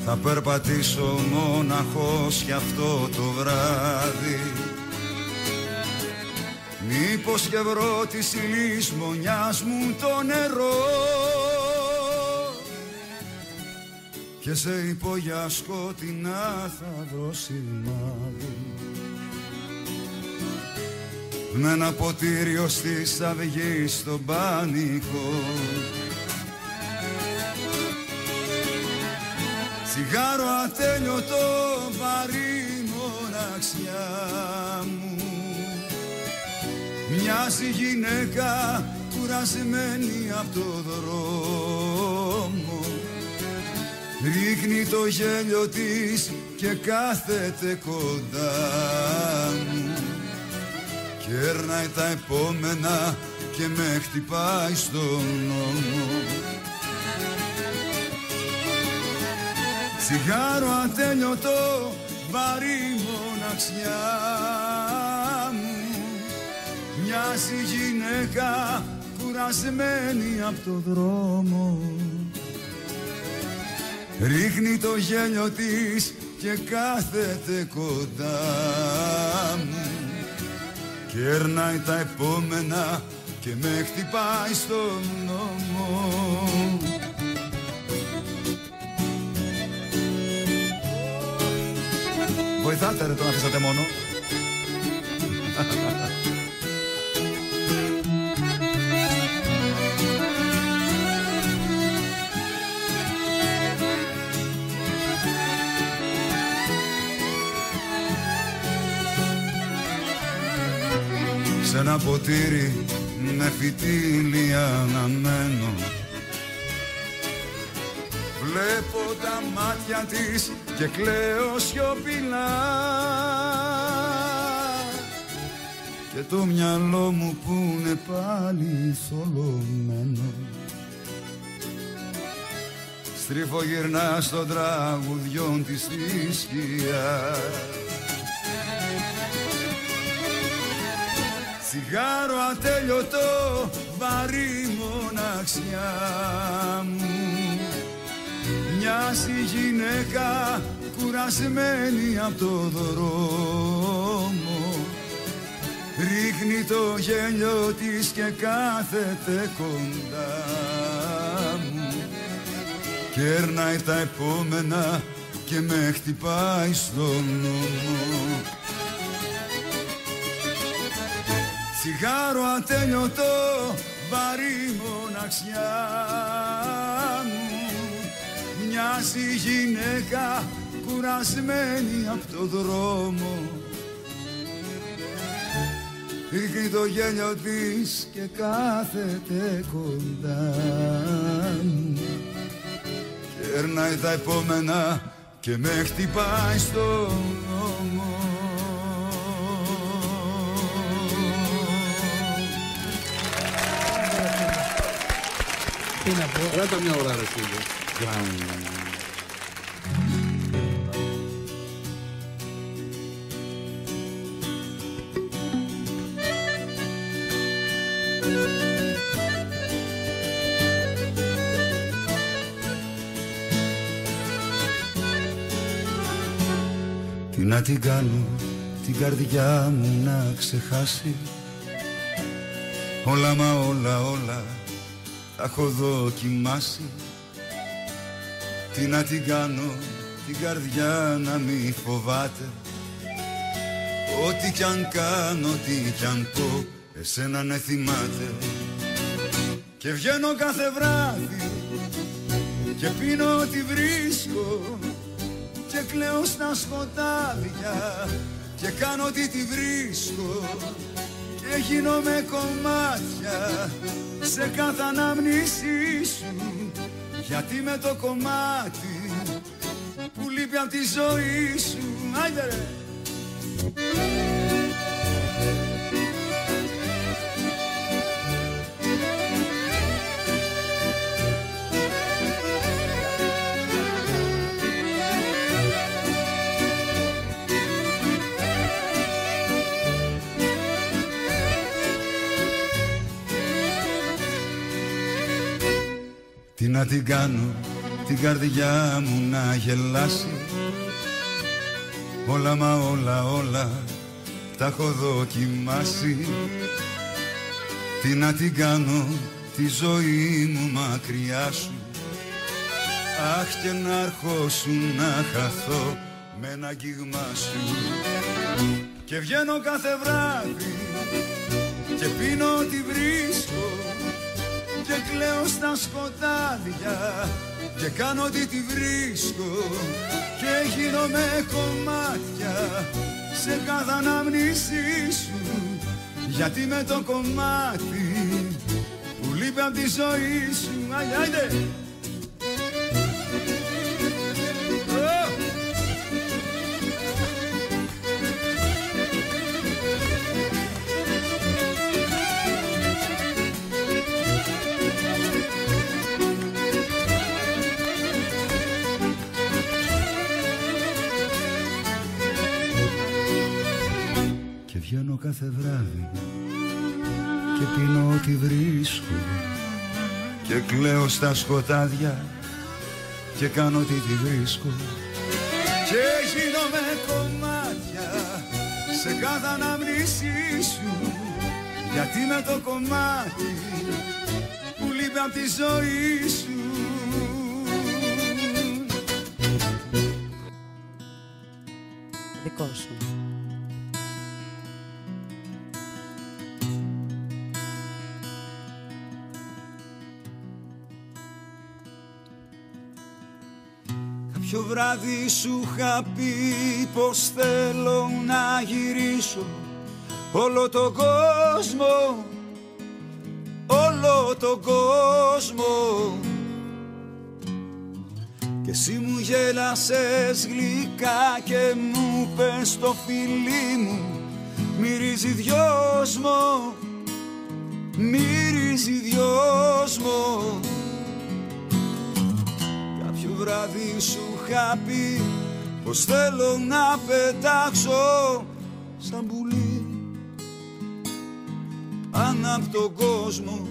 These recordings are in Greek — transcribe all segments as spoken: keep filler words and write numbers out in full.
θα περπατήσω μόναχος κι αυτό το βράδυ. Μήπως και βρω της λησμονιάς μου το νερό και σε υπόγεια σκοτεινά θα βρω σημάδι. Με ένα ποτήριο στις αυγής στον πανικό, τσιγάρο ατέλειωτο βαρύ μοναξιά μου. Μοιάζει γυναίκα κουρασμένη από το δρόμο, ρίχνει το γέλιο της και κάθεται κοντά μου. Κέρνάει τα επόμενα και με χτυπάει στον νόμο. Τσιγάρο ατέλειωτο βαρύ μοναξιά μου. Μοιάζει γυναίκα κουρασμένη από το δρόμο, ρίχνει το γέλιο της και κάθεται κοντά μου. Κέρνάει τα επόμενα και με χτυπάει στον νόμο. Βοηθάτε ρε, τον αφήσατε μόνο. Σ' ένα ποτήρι με φυτίλι αναμένο, βλέπω τα μάτια της και κλαίω σιωπηλά και το μυαλό μου που είναι πάλι θολωμένο στριφογυρνά στον τραγουδιόν της στη σκιά. Τσιγάρο ατέλειωτο βαρύ μοναξιά μου. Μοιάζει γυναίκα κουρασμένη από το δρόμο, ρίχνει το γέλιο της και κάθεται κοντά μου. Κέρνάει τα επόμενα και με χτυπάει στον νόμο. Τσιγάρο ατέλειωτο βαρύ μοναξιά μου. Μοιάζει γυναίκα κουρασμένη από το δρόμο, ρίχνει το γέλιο της και κάθεται κοντά μου. Κέρνάει τα επόμενα και με χτυπάει στον νόμο. Τι να πω. Ράτα μια ώρα ρε φίλε. Τι να την κάνω την καρδιά μου να ξεχάσει, όλα μα όλα όλα τα έχω δοκιμάσει. Τι να την κάνω την καρδιά να μη φοβάται, ό,τι κι αν κάνω, ό,τι κι αν πω, εσένα ναι θυμάται. Και βγαίνω κάθε βράδυ και πίνω ό,τι βρίσκω και κλαίω στα σκοτάδια και κάνω ό,τι τη βρίσκω και γίνομαι κομμάτια σε κάθε ανάμνησή σου, γιατί με το κομμάτι που λείπει απ' τη ζωή σου. Άιντε ρε! Τι να την κάνω την καρδιά μου να γελάσει. Όλα μα όλα όλα τα έχω δοκιμάσει. Τι να την κάνω τη ζωή μου μακριά σου. Αχ, και να αρχώσουν να χαθώ με ένα αγγίγμα σου. Και βγαίνω κάθε βράδυ και πίνω ό,τι βρίσκω και κλαίω στα σκοτάδια και κάνω ό,τι τη βρίσκω και γίνομαι κομμάτια σε κάθε ανάμνησή σου. Γιατί με το κομμάτι που λείπει απ' τη ζωή σου. Άιντε, άιντε! Βγαίνω κάθε βράδυ και πίνω ό,τι βρίσκω και κλαίω στα σκοτάδια και κάνω ό,τι τη βρίσκω και γίνομαι κομμάτια σε κάθε αναμνήσι σου. Γιατί με το κομμάτι που λείπει απ' τη ζωή σου. Δικό σου. Ποιο βράδυ σου είχα πει πως θέλω να γυρίσω όλο τον κόσμο, όλο τον κόσμο. Και εσύ μου γέλασες γλυκά και μου πες το φιλί μου μυρίζει δυόσμο, μυρίζει δυόσμο. Κάποιο βράδυ σου είχα πει πως θέλω να πετάξω σαν πουλί πάνω απ' τον κόσμο.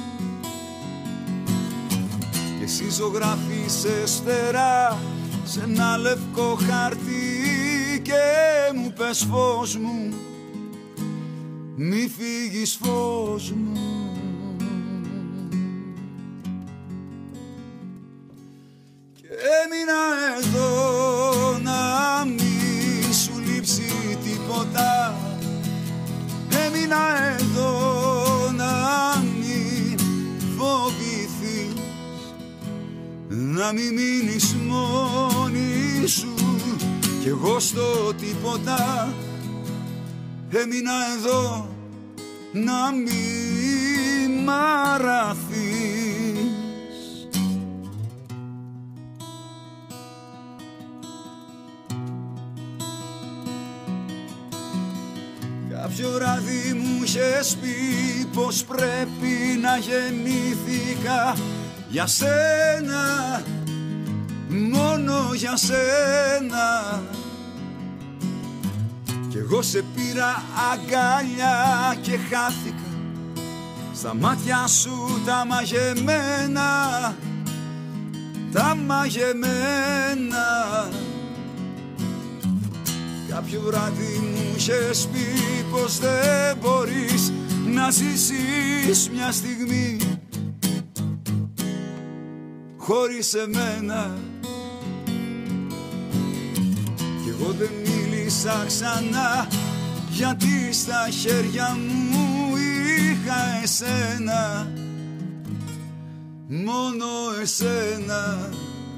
Και εσύ ζωγράφισες στερά σε ένα λευκό χαρτί και μου πες φως μου, μη φύγεις φως μου. Έμεινα εδώ να μη σου λείψει τίποτα. Έμεινα εδώ να μη φοβηθείς, να μη μείνεις μόνη σου κι εγώ στο τίποτα. Έμεινα εδώ να μη μ' αραθείς. Κάποιο βράδυ μου είχες πει πως πρέπει να γεννήθηκα για σένα, μόνο για σένα. Κι εγώ σε πήρα αγκαλιά και χάθηκα στα μάτια σου τα μαγεμένα, τα μαγεμένα. Κάποιο βράδυ μου είχες πει πως δεν μπορείς να ζήσεις μια στιγμή χωρίς εμένα. Κι εγώ δεν μίλησα ξανά γιατί στα χέρια μου είχα εσένα, μόνο εσένα.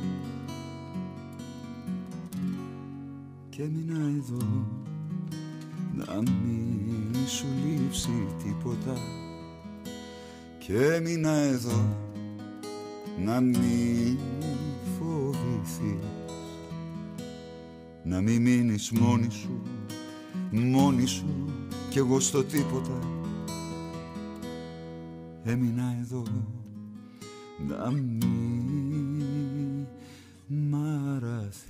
Και έμεινα εδώ να μη σου λείψει τίποτα. Και έμεινα εδώ να μη φοβηθείς, να μη μείνεις μόνη σου, μόνη σου κι εγώ στο τίποτα. Έμεινα εδώ να μη μ' αραθείς.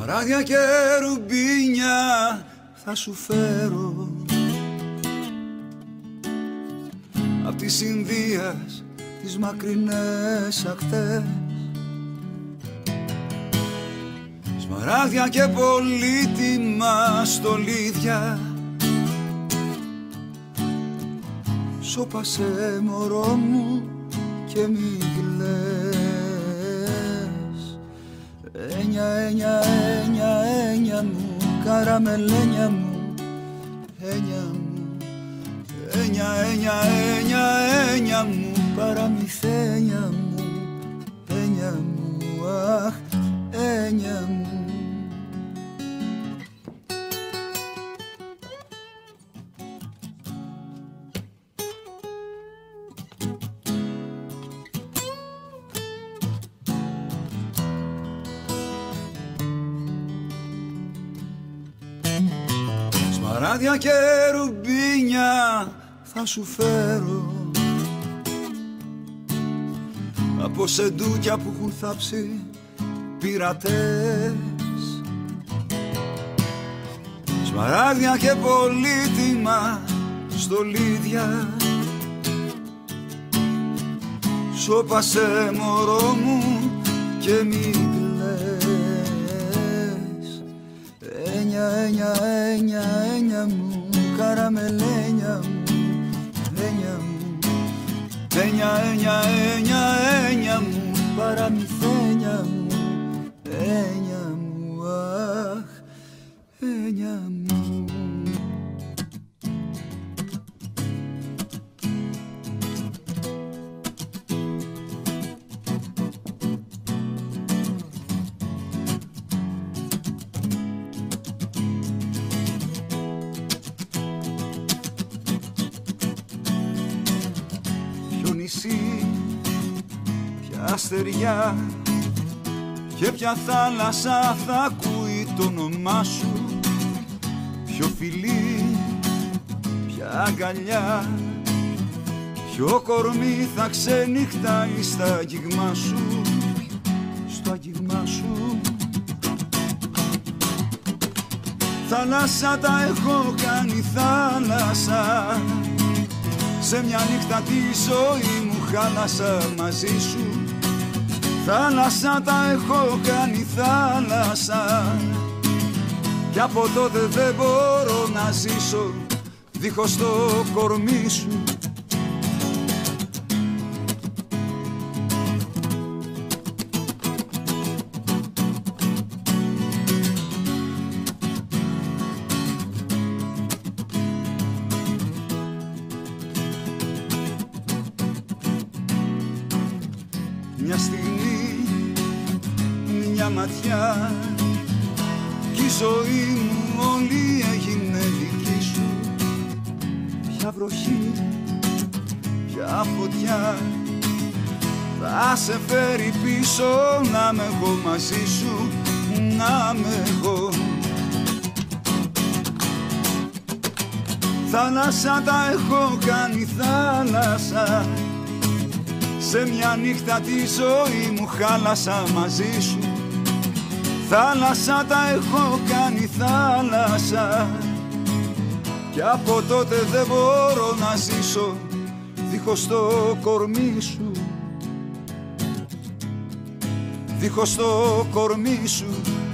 Σμαράδια και ρουμπίνια θα σου φέρω απ' της Ινδίας τις μακρινές ακτές. Σμαράδια και πολύτιμα στολίδια, σώπασε μωρό μου και μη κλαις. Ένια, ένια, ένια, ένια μου, καραμελένια μου, ένια μου. Ένια, ένια, ένια, ένια μου, παραμυθένια μου, ένια μου, αχ, ένια μου. Σμαράδια και ρουμπίνια θα σου φέρω από σεντούκια που έχουν θάψει πειρατές. Σμαράδια και πολύτιμα στολίδια, σώπασε μωρό μου και μη κλαις. Ένια, ένια, ένια, ένια μου, καραμελένια μου, ένια μου. Ένια, ένια, ένια, ένια μου, παραμυθένια μου, ένια μου, αχ, ένια μου. Ποια αστεριά και ποια θάλασσα θα ακούει το όνομά σου. Ποιο φιλί, ποια αγκαλιά, ποιο κορμί θα ξενυχτάει στα αγγίγμα σου, στο αγγίγμα σου. Θάλασσα τα έχω κάνει θάλασσα, σε μια νύχτα τη ζωή μου χάλασα μαζί σου. Θάλασσα τα έχω κάνει θάλασσα, κι από τότε δεν μπορώ να ζήσω δίχως το κορμί σου. Μια στιγμή, μια ματιά, κι η ζωή μου όλη έγινε δική σου. Ποια βροχή, ποια φωτιά θα σε φέρει πίσω, να με εγώ μαζί σου, να με εγώ. Θάλασσα τα έχω κάνει θάλασσα, σε μια νύχτα τη ζωή μου χάλασα μαζί σου. Θάλασσα τα έχω κάνει θάλασσα, κι από τότε δεν μπορώ να ζήσω δίχως το κορμί σου, δίχως το κορμί σου.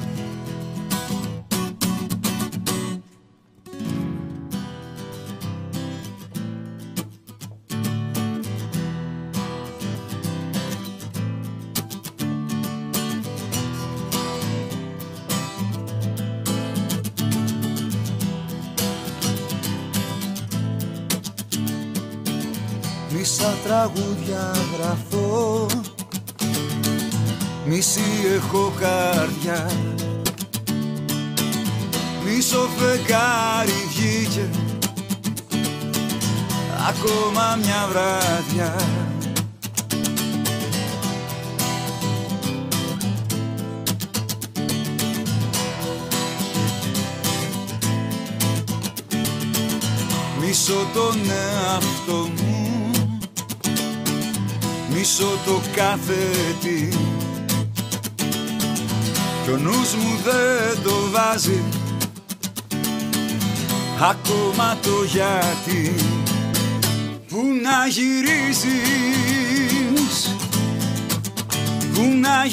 Μισά τραγούδια γραφώ, μισή έχω καρδιά. Μισό φεγγάρι βγήκε, ακόμα μια βράδια. Μισώ τον εαυτό μου, μισώ το κάθε τι, κι ο νους μου δεν το βάζει ακόμα το γιατί. Πού να γυρίζεις, πού να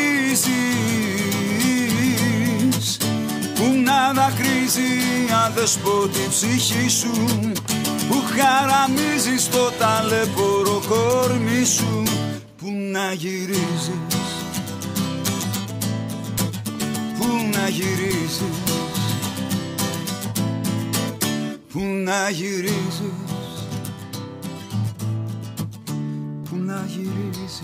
γυρίζεις, πού να δακρύζει αδεσπότη ψυχή σου, που χαραμίζει στο ταλαιπωρό κορμί σου. Πού να γυρίζεις, πού να γυρίζεις, πού να γυρίζεις, πού να γυρίζεις.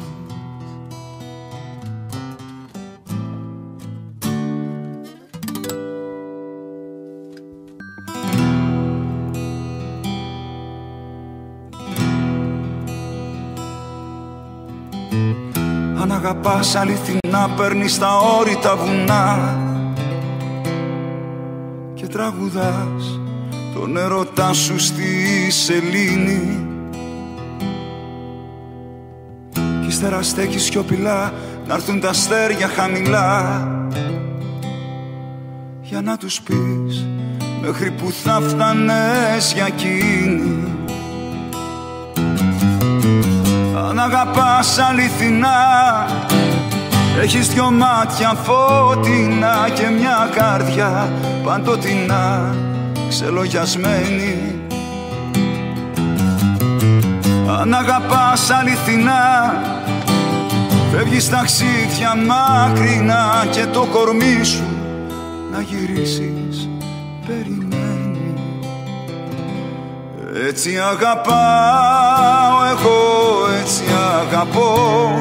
Αν αγαπάς αληθινά παίρνεις τα όρητα βουνά και τραγουδάς τον ερωτά σου στη σελήνη, κι ύστερα στέκεις σιωπηλά να'ρθούν τα αστέρια χαμηλά για να τους πεις μέχρι που θα φτάνες για εκείνη. Αν αγαπάς αληθινά έχεις δυο μάτια φώτινα και μια καρδιά παντοτινά ξελογιασμένη. Αν αγαπάς αληθινά φεύγεις ταξίδια μακρινά και το κορμί σου να γυρίσεις περιμένει. Έτσι αγαπάω εγώ, έτσι αγαπώ,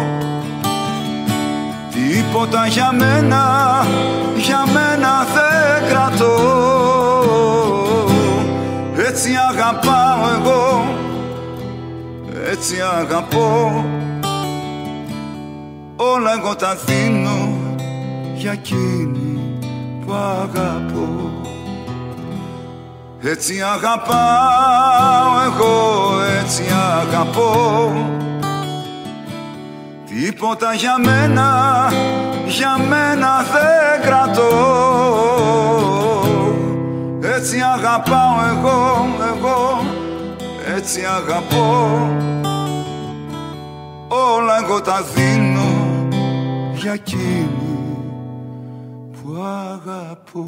τίποτα για μένα, για μένα δεν κρατώ. Έτσι αγαπάω εγώ, έτσι αγαπώ, όλα εγώ τα δίνω για εκείνη που αγαπώ. Έτσι αγαπάω εγώ, έτσι αγαπώ, τίποτα για μένα, για μένα δεν κρατώ. Έτσι αγαπάω εγώ, εγώ, έτσι αγαπώ, όλα εγώ τα δίνω για εκείνη που αγαπώ.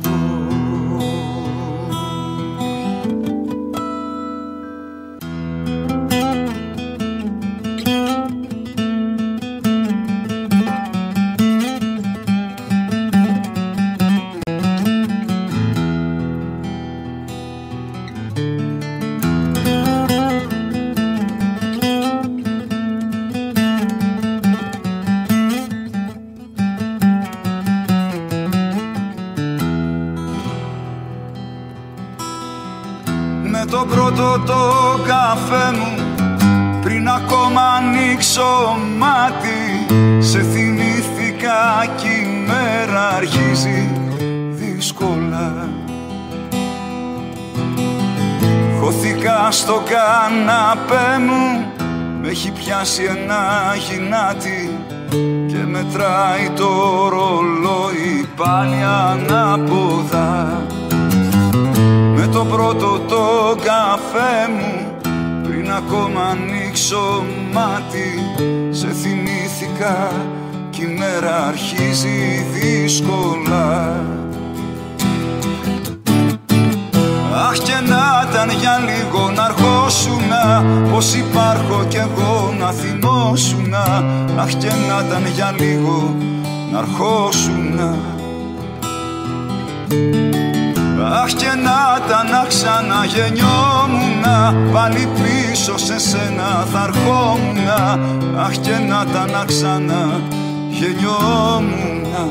Με το πρώτο το καφέ μου, πριν ακόμα ανοίξω μάτι, σε θυμήθηκα κι η μέρα αρχίζει δύσκολα. Χωθήκα στο καναπέ μου, με έχει πιάσει ένα γυνάτι και μετράει το ρολόι πάλι ανάποδα. Με το πρώτο το καφέ μου, πριν ακόμα ανοίξω μάτι, σε θυμήθηκα κι η μέρα αρχίζει δύσκολα. Αχ, και να ήταν για λίγο να αρχόσουνα, πως υπάρχω κι εγώ να θυμώσουνα. Αχ, και να ήταν για λίγο να αρχόσουνα. Αχ, και να ήταν να ξαναγεννιόμουνα, πάλι πίσω σε σένα θα ερχόμουνα. Αχ, και να ήταν να ξαναγεννιόμουνα.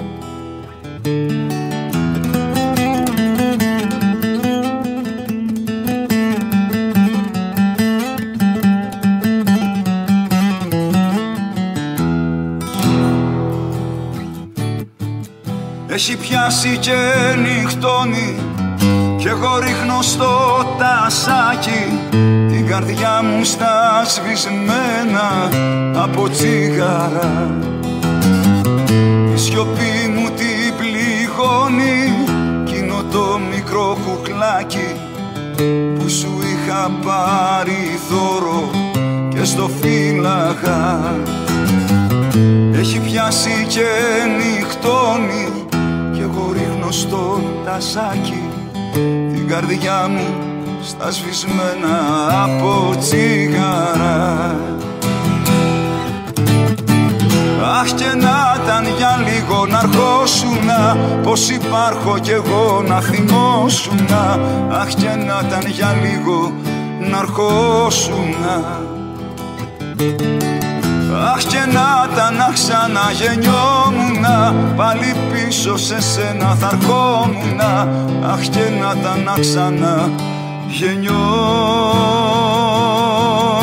Έχει πιάσει και νυχτώνει κι εγώ ρίχνω στο τασάκι την καρδιά μου στα σβησμένα από τσίγαρα. Η σιωπή μου την πληγώνει κι είναι το μικρό κουκλάκι που σου είχα πάρει δώρο και στο φύλαγα. Έχει πιάσει και νυχτώνει κι εγώ ρίχνω στο τασάκι την καρδιά μου στα σβησμένα από τσιγάρα. Αχ, και να ήταν για λίγο να αρχόσουνα, πως υπάρχω κι εγώ να θυμώσουνα. Αχ, και να ήταν για λίγο να αρχόσουνα. Αχ, και να ήταν να ξαναγεννιόμουνα, πάλι πίσω σε σένα θα ερχόμουνα. Αχ, και να ήταν να ξαναγεννιόμουνα.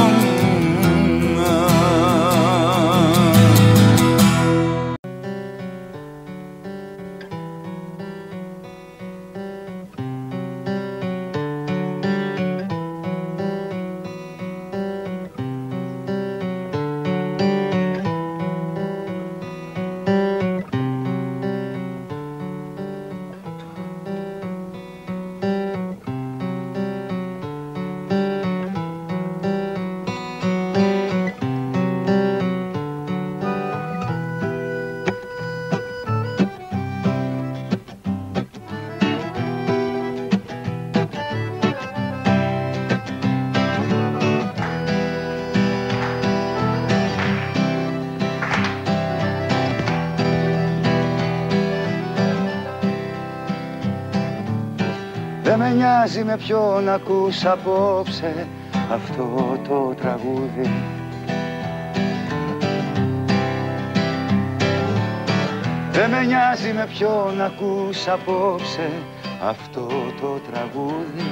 Δεν με νοιάζει με ποιον ακούς απόψε αυτό το τραγούδι. Δεν με νοιάζει με ποιον ακούς απόψε αυτό το τραγούδι.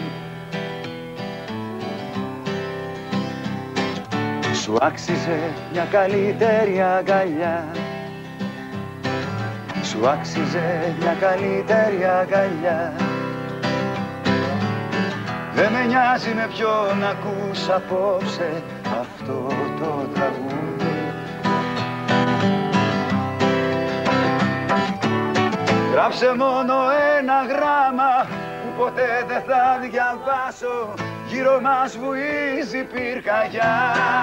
Σου άξιζε μια καλύτερη αγκαλιά. Σου άξιζε μια καλύτερη αγκαλιά. Δεν με νοιάζει με ποιον ακούς απόψε αυτό το τραγούδι. Γράψε μόνο ένα γράμμα που ποτέ δεν θα διαβάσω. Γύρω μας βουίζει πυρκαγιά.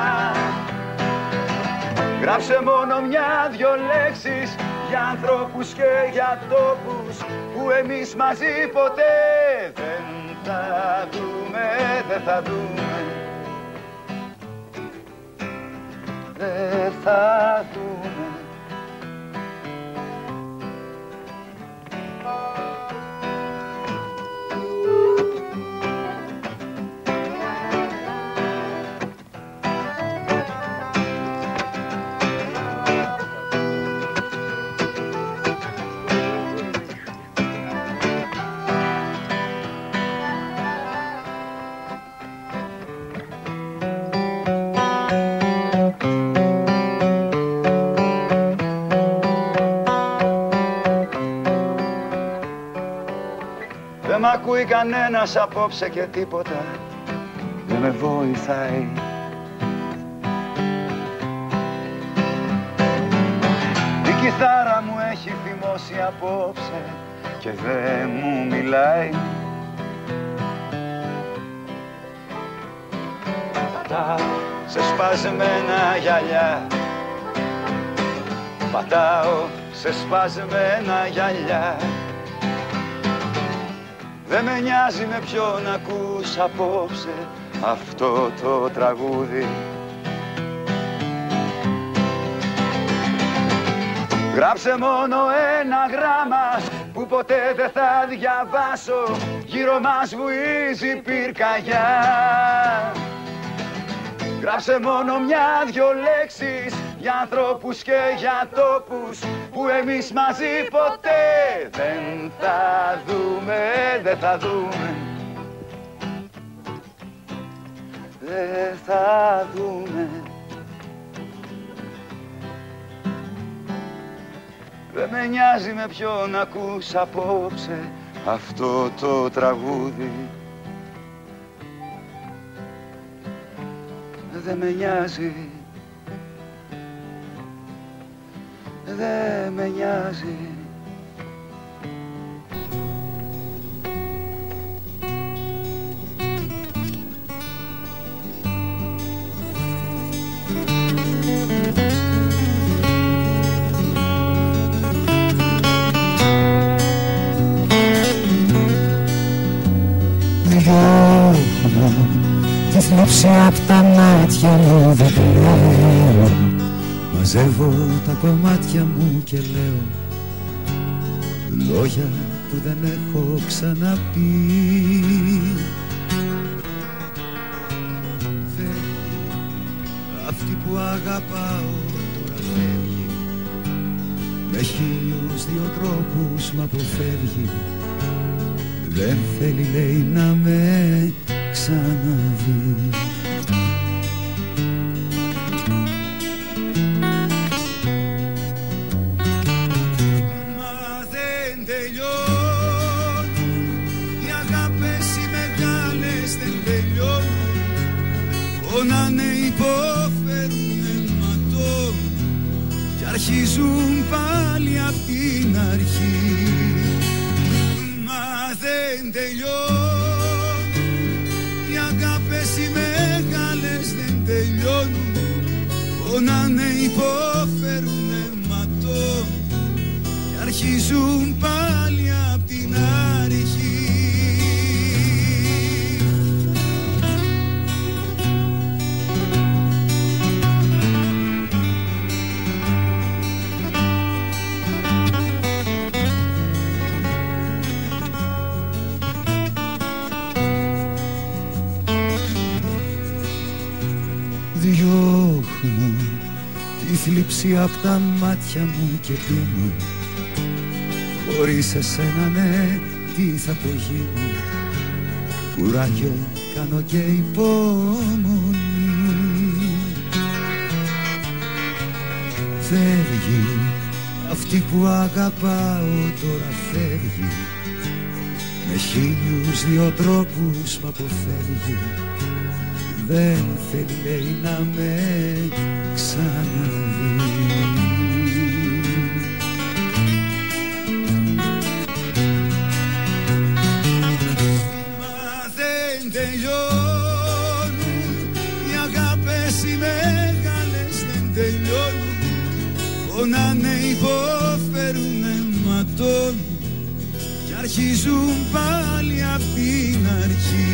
Γράψε μόνο μια-δυο λέξεις για ανθρώπους και για τόπους που εμείς μαζί ποτέ δεν θα δούμε, δεν θα δούμε, δεν θα δούμε. Δεν μ' ακούει κανένας απόψε και τίποτα δεν με βοηθάει. Η κιθάρα μου έχει θυμώσει απόψε και δεν μου μιλάει. Πατάω σε σπασμένα γυαλιά, πατάω σε σπασμένα γυαλιά. Δεν με νοιάζει με ποιον ακούς απόψε αυτό το τραγούδι. Γράψε μόνο ένα γράμμα που ποτέ δεν θα διαβάσω. Γύρω μας βουίζει πυρκαγιά. Γράψε μόνο μια-δυο λέξεις για ανθρώπους και για τόπους που εμείς μαζί ποτέ δεν θα δούμε, δεν θα δούμε, δεν θα δούμε. Δεν με νοιάζει με ποιον ακούς απόψε αυτό το τραγούδι. Δεν με νοιάζει, δε με νοιάζει. Τη θλίψη απ' τα μάτια μου δεν κλαίω. Μαζεύω τα κομμάτια μου και λέω λόγια που δεν έχω ξαναπεί. Φεύγει αυτή που αγαπάω, τώρα φεύγει. Με χίλιους δυο τρόπους μ' αποφεύγει. Δεν θέλει λέει να με ξαναδεί. Μα δεν τελειώνουν οι αγάπες οι μεγάλες, δεν τελειώνουν. Πονάνε, υποφέρουνε, ματώνουν κι αρχίζουν πάλι απ' την αρχή. Δεν τελειώνουν οι αγάπες οι μεγάλες, δεν τελειώνουν. Πονάνε, υποφέρουνε, ματώνουν και αρχίζουν πάλι απ' την αρχή. Διώχνω τη θλίψη απ' τα μάτια μου και πίνω. Χωρίς εσένα ναι, τι θα το γίνω. Κουράγιο κάνω και υπομονή. Φεύγει αυτή που αγαπάω, τώρα φεύγει. Με χίλιους δυο τρόπους μ' αποφεύγει. Δεν θέλει λέει να με ξαναδεί. Μα δεν τελειώνουν οι αγάπες οι μεγάλες, δεν τελειώνουν. Πονάνε, υποφέρουνε, ματώνουν κι αρχίζουν πάλι απ' την αρχή.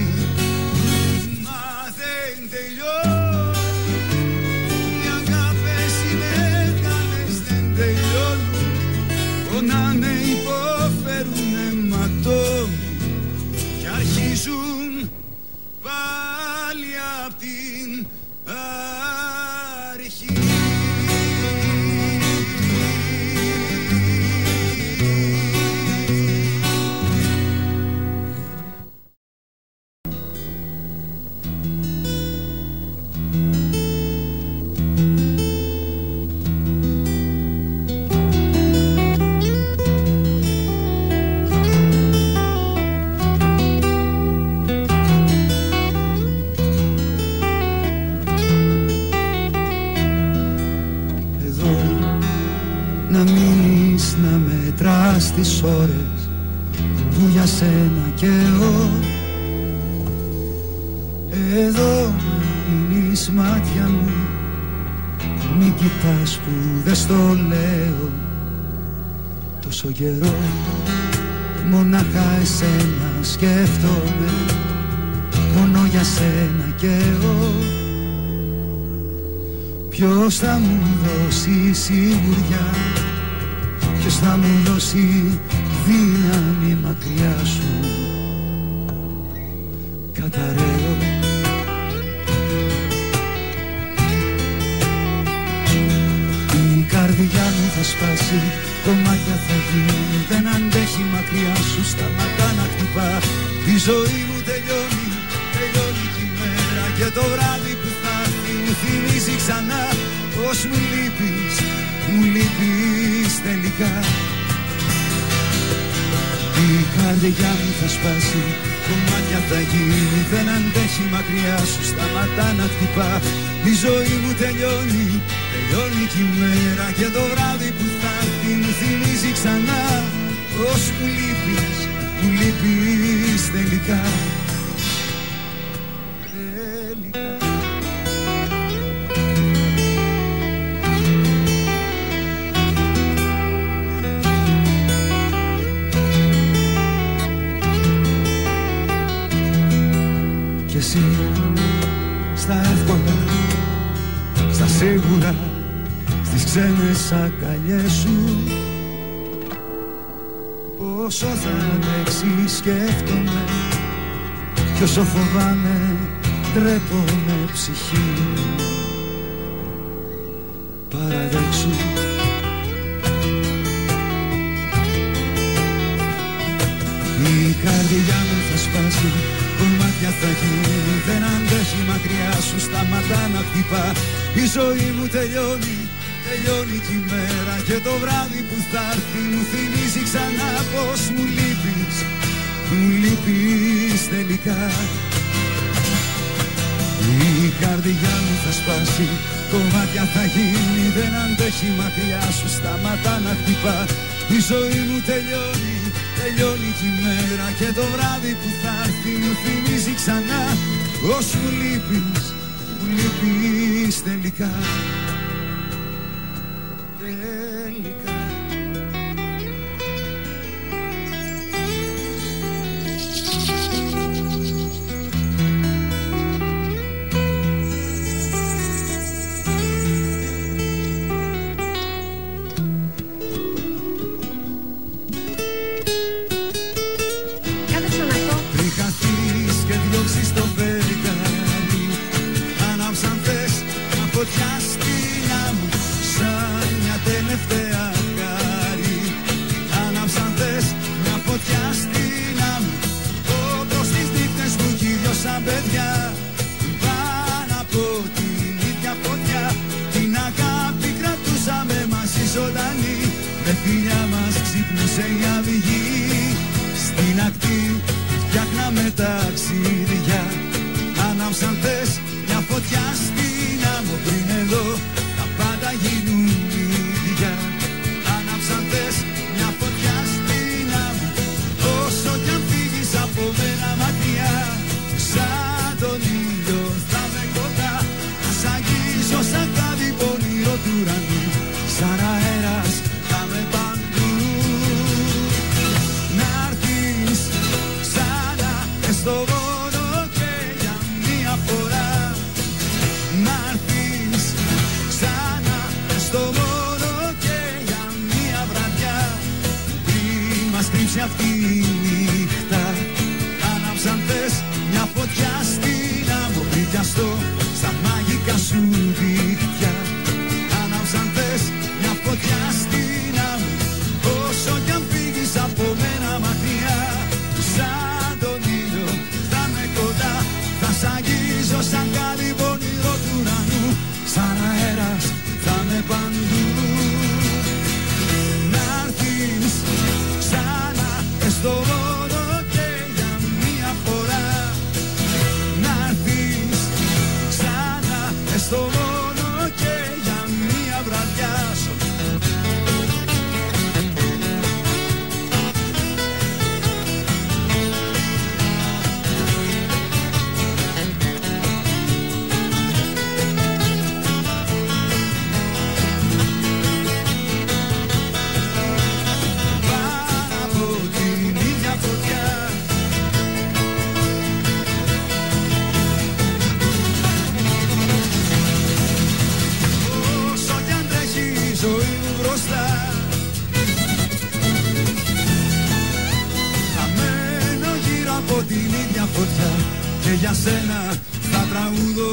Πονάνε, υποφέρουνε, ματώνουν κι αρχίζουν πάλι απ' την αρχή. Τις ώρες που για σένα καίω. Εδώ μείνεις μάτια μου, μην κοιτάς που δεν στο λέω. Τόσο καιρό μονάχα εσένα σκέφτομαι, μόνο για σένα καίω. Ποιος θα μου δώσει σιγουριά, ποιος θα μου δώσει δύναμη μακριά σου. Καταραίω η καρδιά μου θα σπάσει, κομμάτια θα γίνουν, δεν αντέχει μακριά σου. Σταματά να χτυπά, η ζωή μου τελειώνει, τελειώνει τη μέρα. Και το βράδυ που θα έρθει μου θυμίζει ξανά πως μου λείπεις, μου λείπεις τελικά. Η καρδιά μου θα σπάσει, κομμάτια θα γίνει, δεν αντέχει μακριά σου, σταματά να χτυπά. Η ζωή μου τελειώνει, τελειώνει κι η μέρα και το βράδυ που θα έρθει μου θυμίζει ξανά πως μου λείπεις, μου λείπεις τελικά. Τελικά. Και εσύ στα εύκολα, στα σίγουρα, στις ξένες αγκαλιές σου, πόσο θα αντέξεις σκέφτομαι, κι όσο φοβάμαι ντρέπομαι ψυχή. Παραδέξου η καρδιά μου θα σπάσει, κομμάτια θα γίνει, δεν αντέχει μακριά σου, σταματά να χτυπά. Η ζωή μου τελειώνει, τελειώνει κι η μέρα και το βράδυ που θα έρθει μου θυμίζει ξανά πως μου λείπεις, μου λείπεις τελικά. Η καρδιά μου θα σπάσει, κομμάτια θα γίνει, δεν αντέχει μακριά σου, σταματά να χτυπά. Η ζωή μου τελειώνει, τελειώνει κι η μέρα και το βράδυ που θα έρθει μου θυμίζει ξανά πως μου λείπεις, μου λείπεις τελικά. Τελικά. Και για σένα θα τραγουδώ.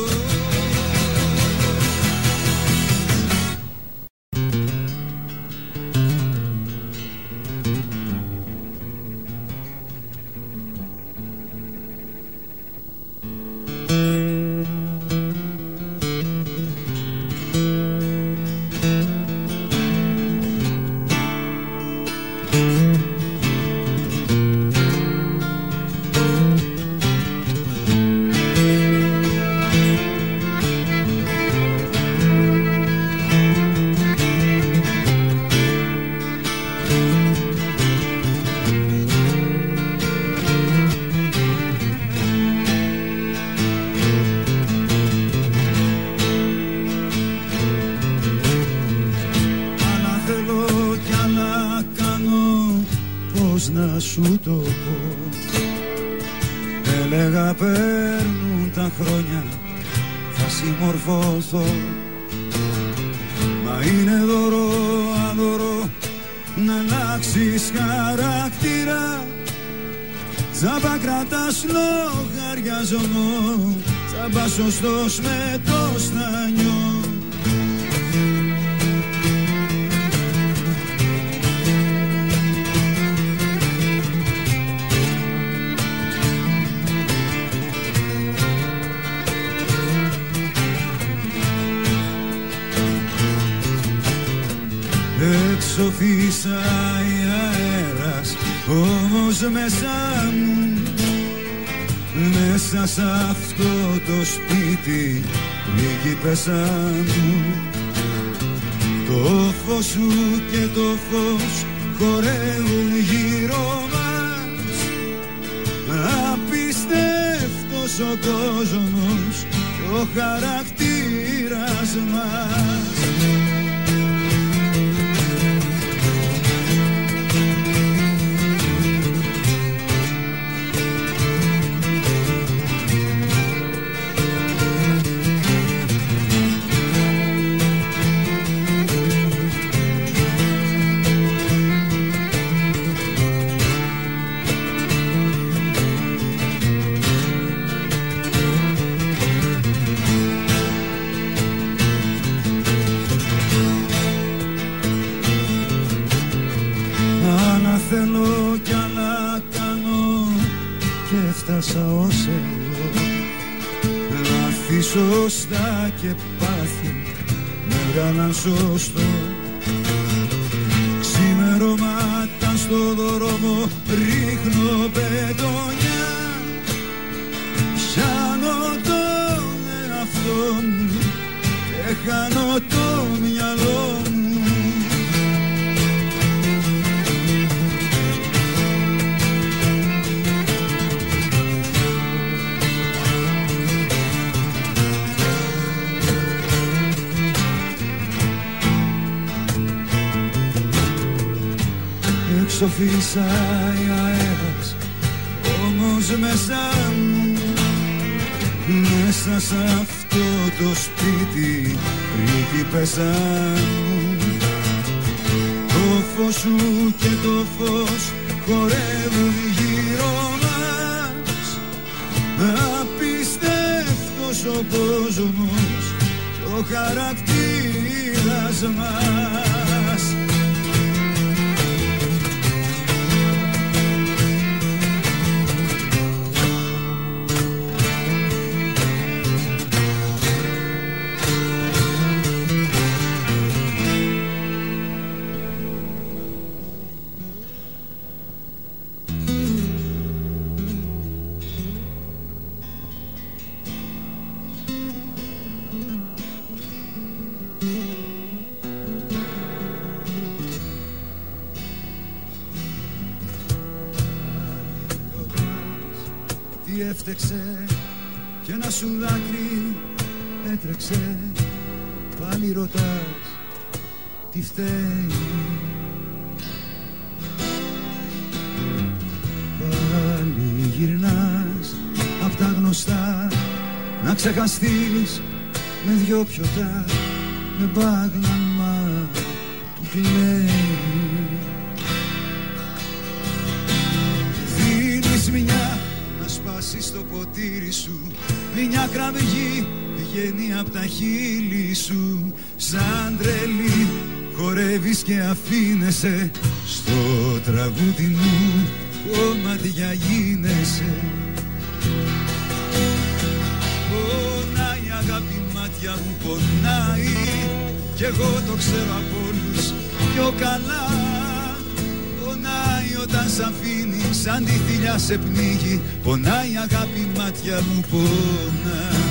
σου το πω. Έλεγα παίρνουν τα χρόνια, θα συμμορφωθώ. Μα είναι δώρο αδωρό να αλλάξεις χαρακτήρα. Τσάμπα κρατάς λογαριασμό, τσάμπα σωστός με το στανιό. Έξω φύσαει αέρας, όμως μέσα μου, μέσα σ' αυτό το σπίτι πρίγκιπεσσα μου. Το φως σου και το φως χορεύουν γύρω μας. Απίστευτος ο κόσμος και ο χαρακτήρας μας. Θέλω κι άλλα κάνω και έφτασα ως εδώ. Λάθη σωστά και πάθη με βγάλαν σωστό. Ξημερώματα στο δρόμο ρίχνω πετονιά. Πιάνω τον εαυτό μου και χάνω το μυαλό μου. Έξω φύσαει αέρας, όμως μέσα μου, μέσα σ' αυτό το σπίτι πρίγκιπεσσα μου. Το φως σου και το φως χορεύουν γύρω μας. Απίστευτος ο κόσμος και ο χαρακτήρας μας. Τι έφτεξε και ένα σου δάκρυ έτρεξε. Πάλι ρωτάς τι φταίει. Πάλι γυρνάς απ' τα γνωστά να ξεχαστείς με δυο πιωτά, με μπάγλαμα που κλαίει. Δίνεις μια να σπάσεις το ποτήρι σου, μια κραυγή βγαίνει απ' τα χείλη σου. Σαν τρελή χορεύεις και αφήνεσαι στο τραγούδι μου, κομμάτια γίνεσαι. Πονάει αγάπη, μάτια μου πονάει, κι εγώ το ξέρω από όλους πιο καλά. Πονάει όταν σ' αφήνει, σαν τη θηλιά σε πνίγει. Πονάει αγάπη, μάτια μου πονάει.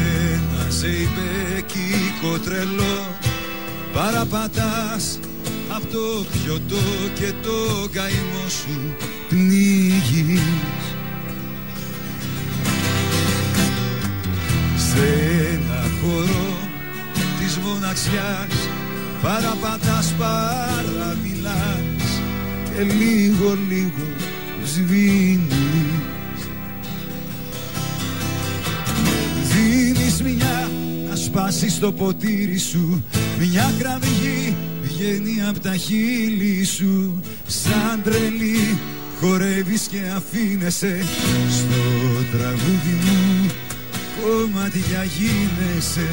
Τρελό παραπατάς απ' το πιωτό και το καημό σου πνίγεις. Σε ένα χώρο της μοναξιάς παραπατάς, παραμιλάς και λίγο λίγο σβήνεις. Δίνεις μια να σπάσεις το ποτήρι σου, μια κραυγή βγαίνει απ' τα χείλη σου. Σαν τρελή χορεύεις και αφήνεσαι στο τραγούδι μου, κομμάτια γίνεσαι.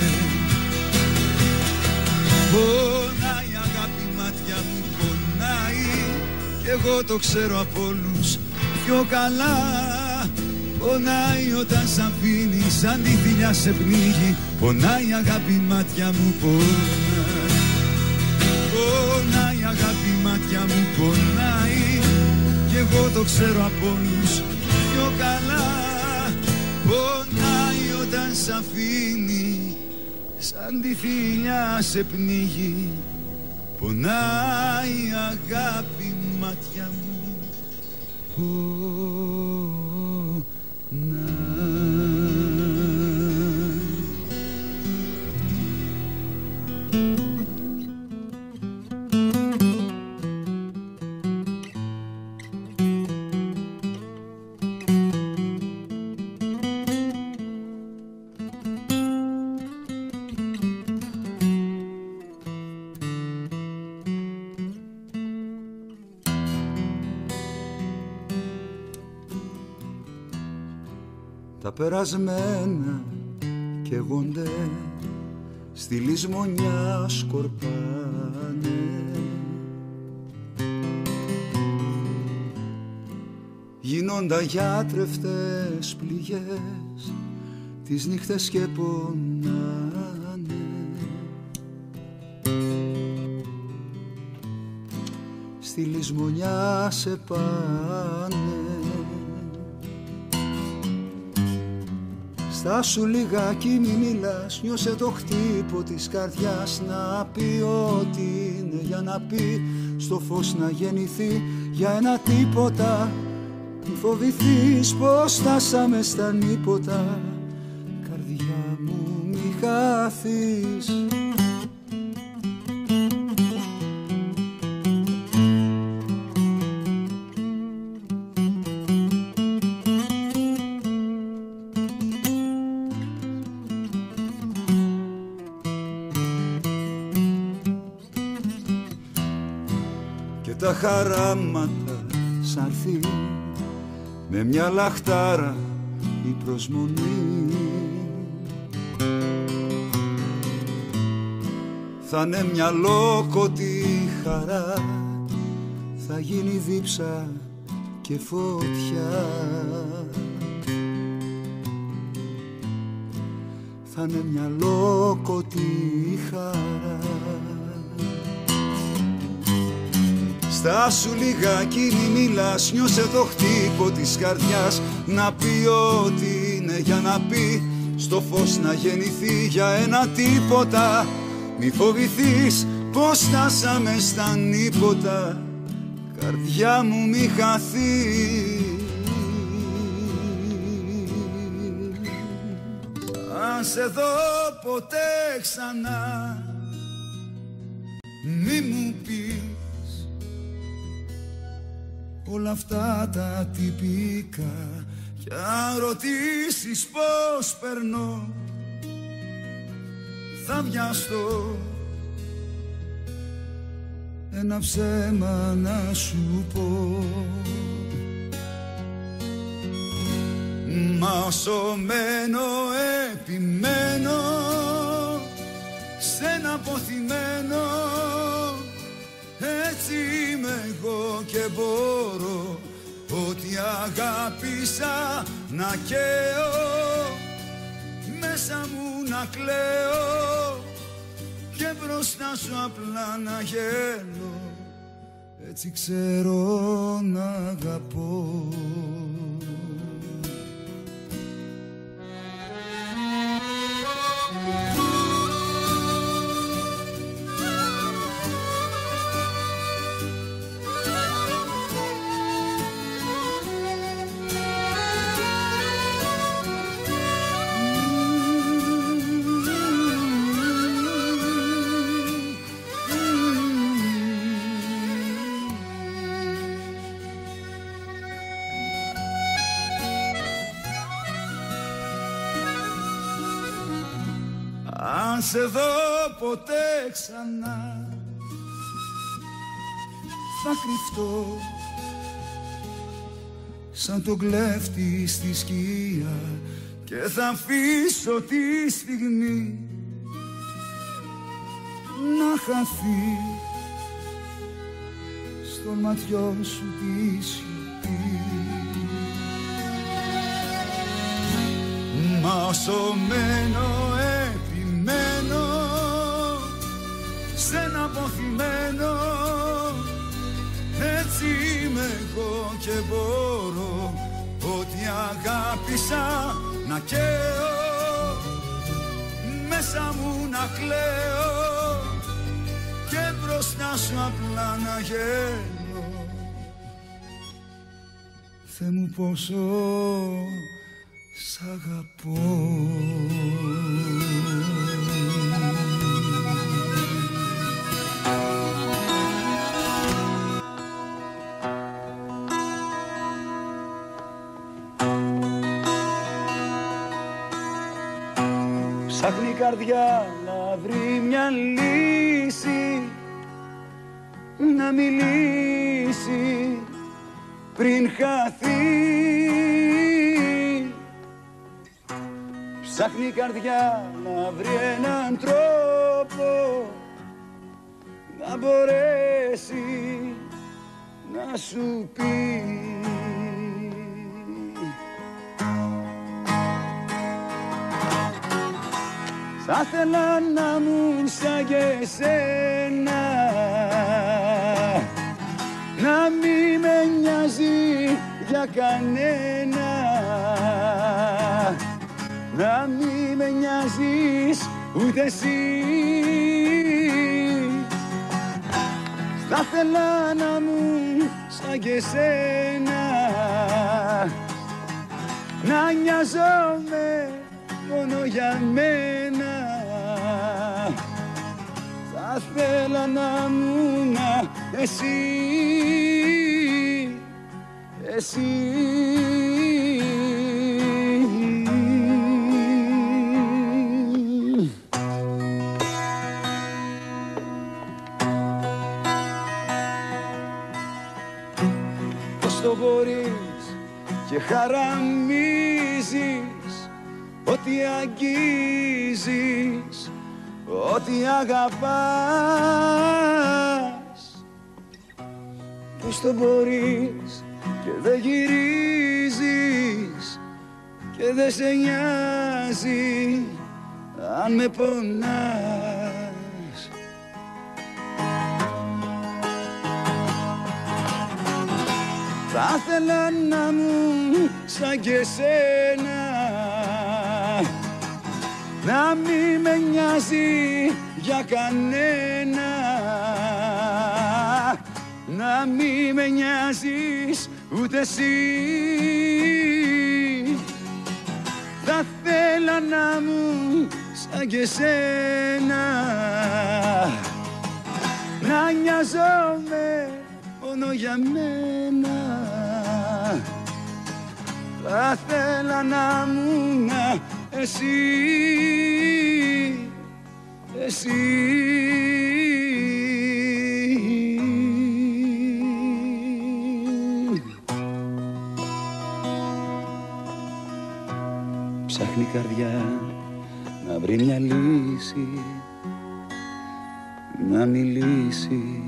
Πονάει αγάπη, μάτια μου πονάει, κι εγώ το ξέρω από όλους πιο καλά. Πονάει όταν σ' αφήνει, σαν τη θηλιά σε πνίγει. Πονάει αγάπη, μάτια μου πονάει. Πονάει αγάπη, μάτια μου πονάει, κι εγώ το ξέρω από όλους πιο καλά. Πονάει όταν σ' αφήνει, σαν τη θηλιά σε πνίγει. Πονάει αγάπη, μάτια μου πονάει. Τα περασμένα καίγονται, στη λησμονιά σκορπάνε. Γίνοντα γιατρευτές πληγές, τις νύχτες και πονάνε. Στη λησμονιά σε πάνε. Στάσου λιγάκι μη μιλάς, νιώσε το χτύπο της καρδιάς. Να πει ό,τι είναι για να πει, στο φως να γεννηθεί για ένα τίποτα. Μη φοβηθείς πως φτάσαμε στα νύποτα, καρδιά μου μη χάθεις. Τα χαράματα σ' αρθεί με μια λαχτάρα η προσμονή. Θα είναι μια λόκοτη χαρά, θα γίνει δίψα και φωτιά. Θα είναι μια λόκοτη χαρά. Στάσου λιγάκι μη μιλάς, νιώσε το χτύπο της καρδιάς. Να πει ό,τι είναι για να πει, στο φως να γεννηθεί για ένα τίποτα. Μη φοβηθείς πως φτάσαμε στα νύποτα, καρδιά μου μη χαθείς. Αν σε δω ποτέ ξανά, μη μου πεις όλα αυτά τα τυπικά, κι αν ρωτήσεις πως περνώ, θα βιαστώ ένα ψέμα να σου πω. Μα όσο μένω επιμένω σε ένα αποθυμένο, έτσι είμαι εγώ και μπορώ ό,τι αγάπησα να καίω, μέσα μου να κλαίω και μπροστά σου απλά να γέλω. Έτσι ξέρω να αγαπώ. να σε δω ποτέ ξανά. Θα κρυφτώ σαν τον κλέφτη στη σκία και θα αφήσω τη στιγμή να χαθεί στον ματιό σου τη σιωπή. Μα όσο μένω επιμένω σε ένα αποθυμένο, έτσι είμαι εγώ και μπορώ ότι αγάπησα να καίω, μέσα μου να κλαίω και μπροστά σου απλά να γέλω. Θεέ μου πόσο σ' αγαπώ. Ψάχνει η καρδιά να βρει μια λύση, να μιλήσει πριν χαθεί. Ψάχνει η καρδιά να βρει έναν τρόπο να μπορέσει να σου πει. Θα ήθελα να μου σαν και εσένα, να μη με νοιάζει για κανένα, να μη με νοιάζεις ούτε εσύ. Θα ήθελα να μου σαν και εσένα, να νοιάζομαι μόνο για μένα. Θα θέλα να μου να εσύ, εσύ. Πώς το μπορείς και χαραμίζεις ό,τι αγγίζεις, ό,τι αγαπάς. Πώς το μπορείς και δεν γυρίζεις και δεν σε νοιάζει αν με πονάς. Θα ήθελα να μου σαν και εσένα, να μη με νοιάζει για κανένα, να μη με νοιάζεις ούτε εσύ. Θα θέλα να μου σαν και εσένα, να νοιάζομαι μόνο για μένα. Θα θέλα να μου να εσύ, εσύ. Ψάχνει η καρδιά να βρει μια λύση, να μιλήσει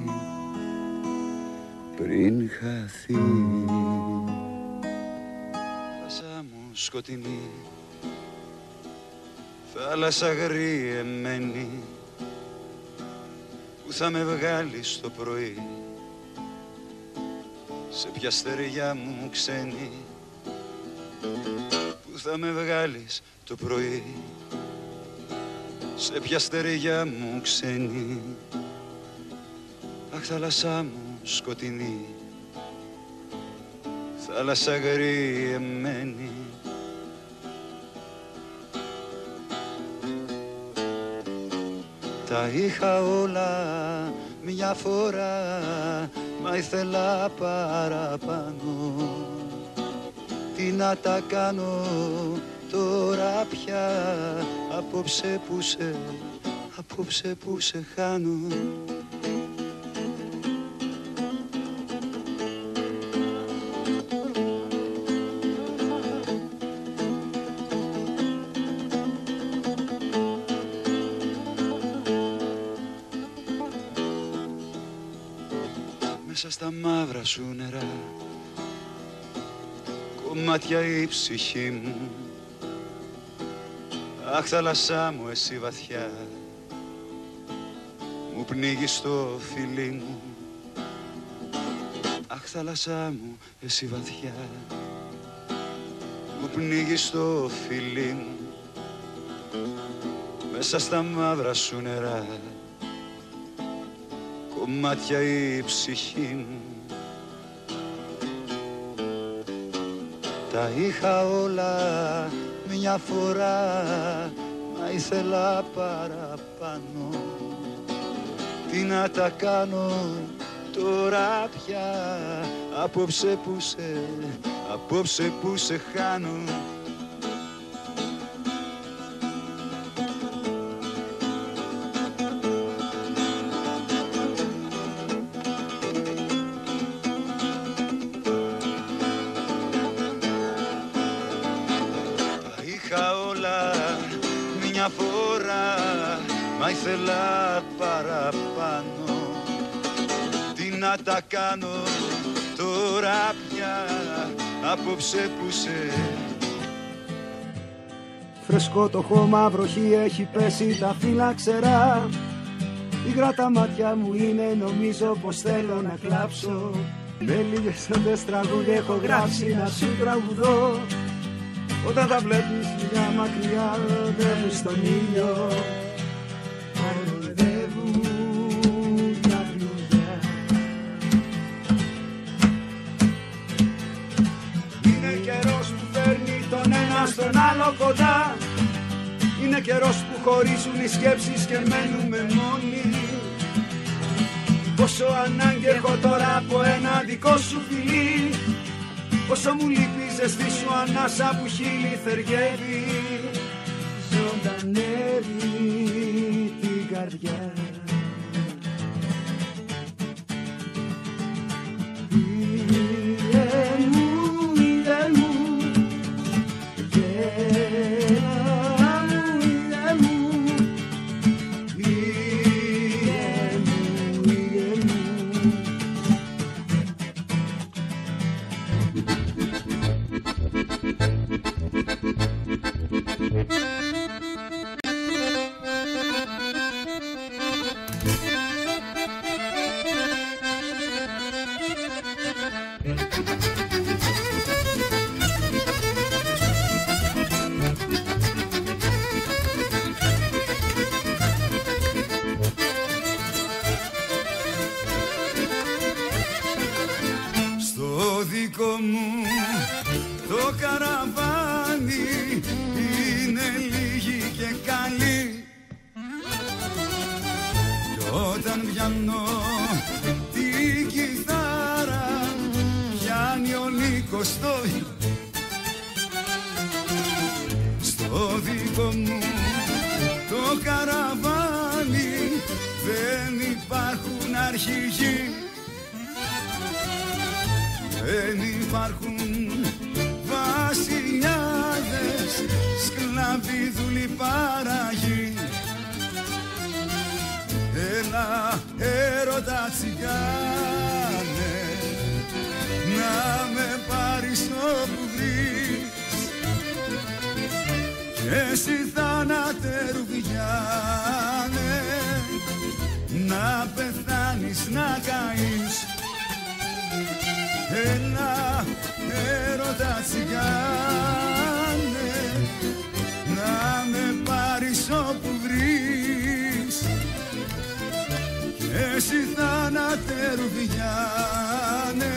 πριν χαθεί. Θάλασσα μου σκοτεινή, θάλασσα αγριεμένη, που θα με βγάλεις το πρωί, σε ποια στεριά μου ξένη, που θα με βγάλεις το πρωί, σε ποια στεριά μου ξένη. Αχ, θάλασσά μου σκοτεινή, θάλασσα αγριεμένη, τα είχα όλα μια φορά, μα ήθελα παραπάνω. Τι να τα κάνω τώρα πια, απόψε που σε απόψε που σε χάνω. Μέσα στα μαύρα σου νερά κομμάτια η ψυχή μου. Αχ, θάλασσά μου, εσύ βαθιά, μου πνίγεις το φιλί μου. Αχ, θάλασσά μου, εσύ βαθιά, μου πνίγεις το φιλί μου. Μέσα στα μαύρα σου νερά κομμάτια η ψυχή μου. Τα είχα όλα μια φορά, μα ήθελα παραπάνω. Τι να τα κάνω τώρα πια, απόψε που σε, απόψε που σε χάνω. Μια φορά, μα ήθελα παραπάνω. Τι να τα κάνω τώρα πια, απόψε που σε. Φρεσκό το χώμα, βροχή έχει πέσει, τα φύλλα ξερά. Υγρά τα μάτια μου είναι, νομίζω πως θέλω να κλάψω. Με λίγες ώρες τραγούδια έχω γράψει να σου τραγουδώ. Όταν τα βλέπεις μια μακριά, οδεύουν στον ήλιο, αρροδεύουν τα κλουδιά. Είναι καιρός που φέρνει τον ένα στον άλλο κοντά. Είναι καιρός που χωρίζουν οι σκέψεις και μένουμε μόνοι. Πόσο ανάγκη έχω τώρα από ένα δικό σου φιλί. Όσο μου λείπει η ζεστή σου ανάσα που χείλη θεργεύει, ζωντανεύει την καρδιά. Ήρε μου, ήρε μου, γέλα μου, ήρε μου, ήρε μου, ήρε μου. Στο δικό μου το καραβάνι είναι λίγοι και καλοί. Κι όταν πιάνω την κιθάρα πιάνει ο Νίκος το. Στο δικό μου το καραβάνι δεν υπάρχουν αρχηγοί. Δεν υπάρχουν βασιλιάδες, σκλαβίδουλοι παραγοί. Έλα έρωτα τσιγάνε, να με πάρεις όπου βρεις. Και εσύ θάνατε ρουβιάνε, να πεθάνεις να καείς. Έλα έρωτα τσιγάνε, να με πάρεις όπου βρεις. Και εσύ θάνατε ρουβιάνε,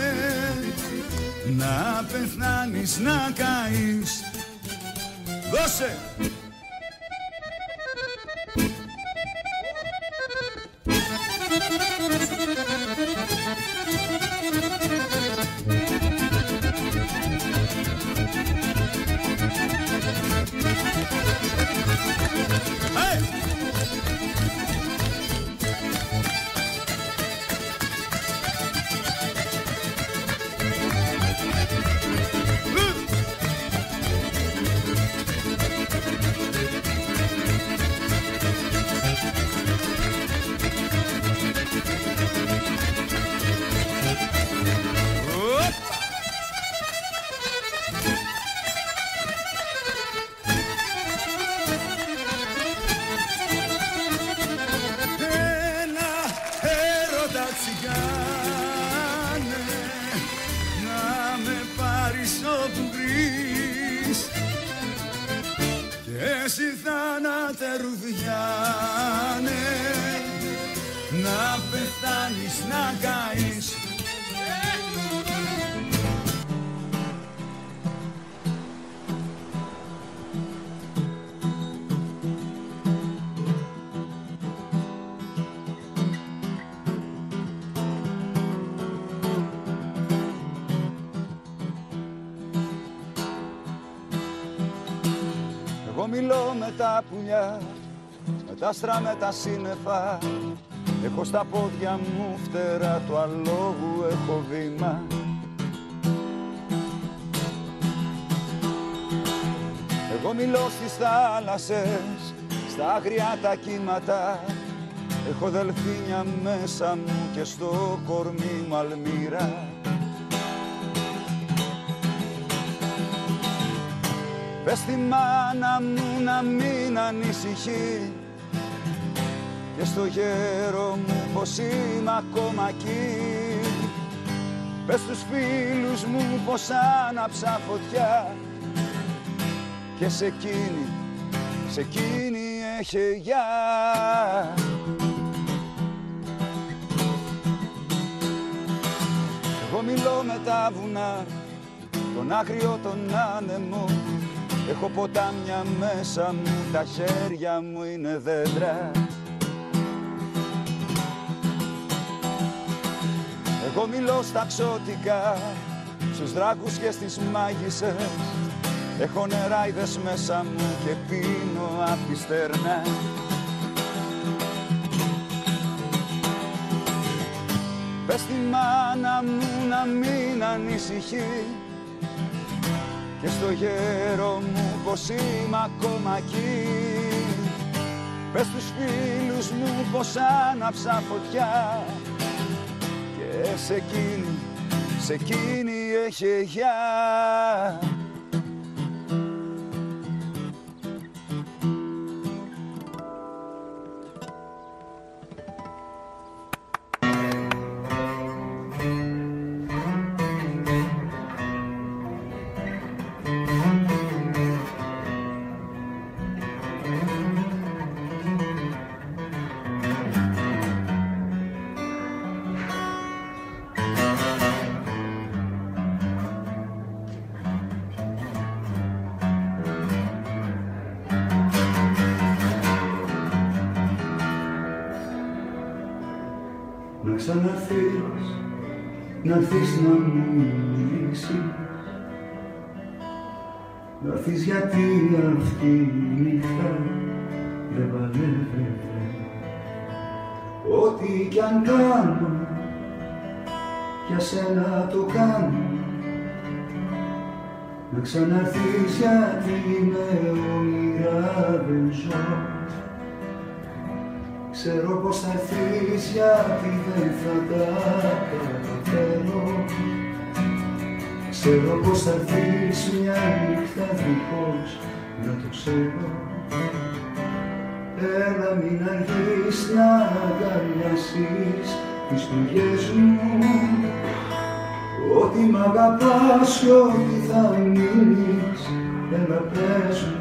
να πεθάνεις να καείς. Δώσε! τότε ρουδιάνε, να πεθάνεις, να καείς. Εγώ μιλώ με τα πουλιά, με τα άστρα, με τα σύννεφα. Έχω στα πόδια μου φτερά του αλόγου, έχω βήμα. Εγώ μιλώ στις θάλασσες, στα αγριά τα κύματα. Έχω δελφίνια μέσα μου και στο κορμί μου αλμύρα. Πες στη μάνα μου να μην ανησυχεί και στο γέρο μου πως είμαι ακόμα εκεί. Πες στους φίλους μου πως άναψα φωτιά και σε εκείνη, σε εκείνη έχει γεια. Εγώ μιλώ με τα βουνά, τον άγριο τον άνεμο. Έχω ποτάμια μέσα μου, τα χέρια μου είναι δέντρα. Εγώ μιλώ στα ξώτικα, στους δράκους και στις μάγισσες. Έχω νεράιδες μέσα μου και πίνω απ' τη στερνά. Πες στη μάνα μου να μην ανησυχεί και στο γέρο μου πως είμαι ακόμα εκεί. Πες στους φίλους μου πως άναψα φωτιά και σε εκείνη, σε εκείνη έχει γεια. Να ξαναρθείς, να έρθεις να μου μιλήσεις, να έρθεις γιατί αυτή η νύχτα δεν παλεύεται. Ό,τι κι αν κάνω, για σένα το κάνω. Να ξαναρθείς γιατί με όνειρα δεν ζω. Ξέρω πως θα έρθεις γιατί δεν θα τα καταφέρω. Ξέρω πως θα έρθεις μια νύχτα δίχως να το ξέρω. Έλα μην αργείς να αγκαλιάσεις τις πληγές μου. Ότι μ' αγαπάς κι ότι θα μείνεις, έλα πες μου.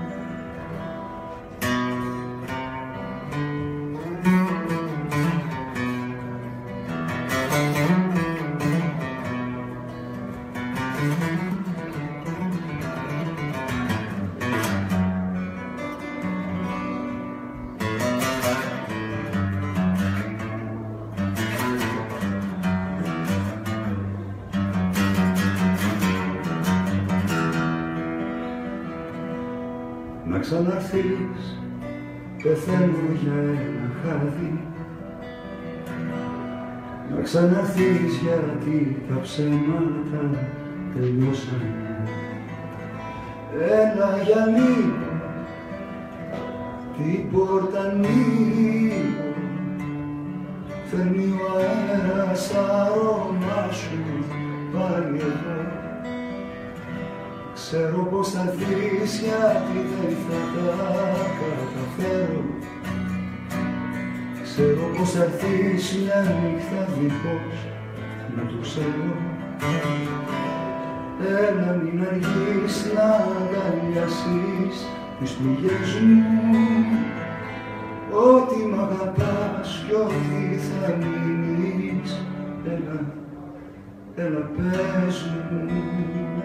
Να ξαναρθείς, πεθαίνω για ένα χάδι. Να ξαναρθείς γιατί τα ψέματα τελειώσανε. Έλα για λίγο, την πόρτα ανοίγω. Φέρνει ο αέρας αρώμα σου πάλι εδώ. Ξέρω πως θα έρθεις γιατί δεν θα τα καταφέρω. Ξέρω πως θα έρθεις μια νύχτα δίχως να το ξέρω. Έλα μην αργείς να αγκαλιάσεις τις πληγές μου, ότι μ' αγαπάς κι ότι θα μείνεις. Έλα, έλα πες μου.